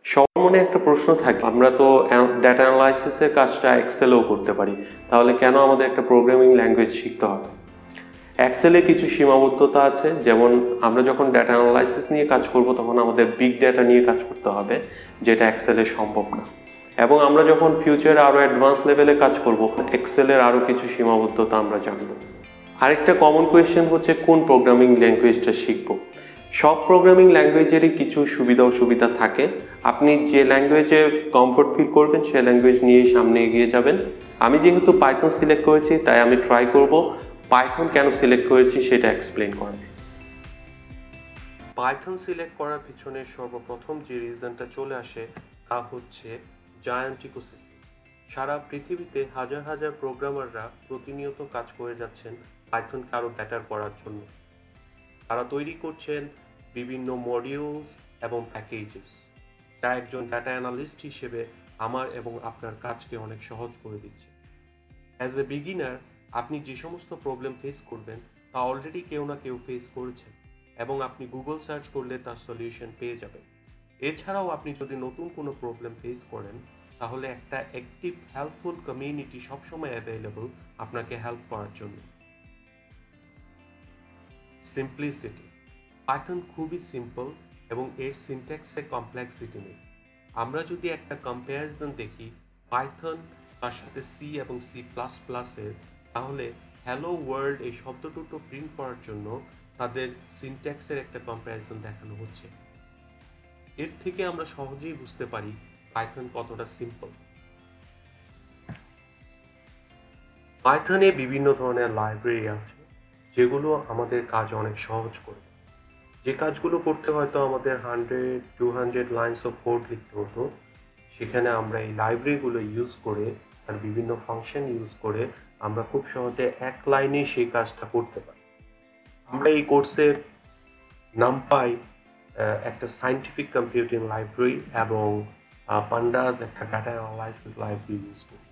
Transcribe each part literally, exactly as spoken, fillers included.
সবার মনে একটা প্রশ্ন থাকে, আমরা তো ডেটা অ্যানালাইসিসের কাজটা এক্সেলেও করতে পারি, তাহলে কেন আমাদের একটা প্রোগ্রামিং ল্যাঙ্গুয়েজ শিখতে হবে? এক্সেলে কিছু সীমাবদ্ধতা আছে, যেমন আমরা যখন ডেটা অ্যানালাইসিস নিয়ে কাজ করব তখন আমাদের বিগ ডেটা নিয়ে কাজ করতে হবে, যেটা এক্সেলে সম্ভব না। এবং আমরা যখন ফিউচারে আরও অ্যাডভান্স লেভেলে কাজ করব, এক্সেলের আরও কিছু সীমাবদ্ধতা আমরা জানব। আরেকটা কমন কোয়েশ্চেন হচ্ছে কোন প্রোগ্রামিং ল্যাঙ্গুয়েজটা শিখব। সব প্রোগ্রামিং ল্যাঙ্গুয়েজেরই কিছু সুবিধা অসুবিধা থাকে। আপনি যে ল্যাঙ্গুয়েজে কমফোর্ট ফিল করবেন সে ল্যাঙ্গুয়েজ নিয়েই সামনে এগিয়ে যাবেন। আমি যেহেতু পাইথন সিলেক্ট করেছি, তাই আমি ট্রাই করব পাইথন কেন সিলেক্ট করেছি সেটা এক্সপ্লেন করার। পাইথন সিলেক্ট করার পিছনে সর্বপ্রথম যে রিজনটা চলে আসে তা হচ্ছে জায়ান্ট ইকোসিস্টেম। সারা পৃথিবীতে হাজার হাজার প্রোগ্রামাররা প্রতিনিয়ত কাজ করে যাচ্ছেন পাইথনকে আরও বেটার করার জন্য। তারা তৈরি করছেন বিভিন্ন মডিউলস এবং প্যাকেজেস, যা একজন ডাটা অ্যানালিস্ট হিসেবে আমার এবং আপনার কাজকে অনেক সহজ করে দিচ্ছে। অ্যাজ এ বিগিনার আপনি যে সমস্ত প্রবলেম ফেস করবেন তা অলরেডি কেউ না কেউ ফেস করেছেন এবং আপনি গুগল সার্চ করলে তার সলিউশন পেয়ে যাবেন। এছাড়াও আপনি যদি নতুন কোনো প্রবলেম ফেস করেন তাহলে একটা অ্যাক্টিভ হেল্পফুল কমিউনিটি সবসময় অ্যাভেলেবল আপনাকে হেল্প করার জন্য। সিম্পলিসিটি, পাইথন খুবই সিম্পল এবং এর সিনট্যাক্সে কমপ্লেক্সিটি নেই। আমরা যদি একটা কম্প্যারিজন দেখি পাইথন তার সাথে সি এবং সি প্লাস প্লাসের, তাহলে হ্যালো ওয়ার্ল্ড এই শব্দ দুটো প্রিন্ট করার জন্য তাদের সিনট্যাক্সের একটা কম্প্যারিজন দেখানো হচ্ছে। এর থেকে আমরা সহজেই বুঝতে পারি পাইথন কতটা সিম্পল। পাইথনে বিভিন্ন ধরনের লাইব্রেরি আছে যেগুলো আমাদের কাজ অনেক সহজ করে। যে কাজগুলো করতে হয়তো আমাদের hundred to hundred lines of code লিখতে হতো, সেখানে আমরা এই লাইব্রেরিগুলো ইউজ করে আর বিভিন্ন ফাংশন ইউজ করে আমরা খুব সহজে এক লাইনে সেই কাজটা করতে পারি। আমরা এই কোর্সে নামপাই একটা সায়েন্টিফিক কম্পিউটিং লাইব্রেরি এবং পান্ডাস একটা ডাটা অ্যানালাইসিস লাইব্রেরি ইউজ করি।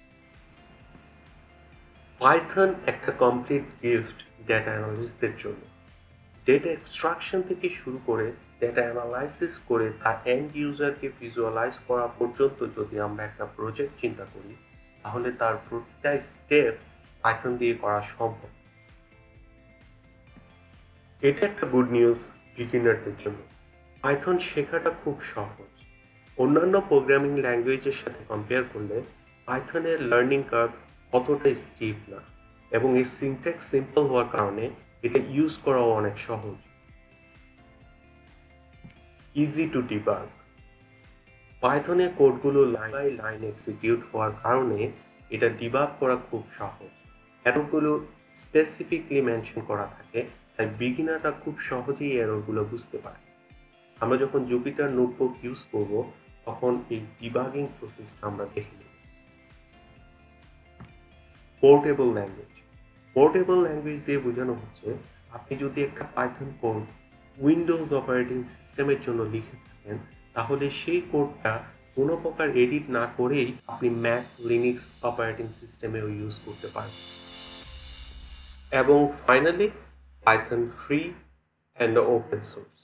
পাইথন একটা কমপ্লিট গিফট ডেটা অ্যানালিস্টদের জন্য। ডেটা এক্সট্রাকশন থেকে শুরু করে ডেটা অ্যানালাইসিস করে তা এন্ড ইউজারকে ভিজুয়ালাইজ করা পর্যন্ত যদি আমরা একটা প্রজেক্ট চিন্তা করি, তাহলে তার প্রতিটা স্টেপ পাইথন দিয়ে করা সম্ভব। এটা একটা গুড নিউজ বিগিনারদের জন্য। পাইথন শেখাটা খুব সহজ। অন্যান্য প্রোগ্রামিং ল্যাঙ্গুয়েজের সাথে কম্পেয়ার করলে পাইথনের লার্নিং কার্ভ অতটা স্টিপ না এবং এর সিনট্যাক্স সিম্পল হওয়ার কারণে এটা ইউজ করাও অনেক সহজ। ইজি টু ডিবাগ, পাইথনের কোডগুলো লাইন বাই লাইন এক্সিকিউট হওয়ার কারণে এটা ডিবাগ করা খুব সহজ। এররগুলো স্পেসিফিকলি মেনশন করা থাকে, তাই বিগিনাররা খুব সহজেই এররগুলো বুঝতে পারে। আমরা যখন জুপিটার নোটবুক ইউজ করব তখন এই ডিবাগিং প্রসেসটা আমরা দেখে নেব। পোর্টেবল ল্যাঙ্গুয়েজ, পোর্টেবল ল্যাঙ্গুয়েজ দিয়ে বোঝানো হচ্ছে আপনি যদি একটা পাইথন কোড উইন্ডোজ অপারেটিং সিস্টেমের জন্য লিখে থাকেন, তাহলে সেই কোডটা কোনো প্রকার এডিট না করেই আপনি ম্যাক লিনাক্স অপারেটিং সিস্টেমেও ইউজ করতে পারবেন। এবং finally Python free and open source.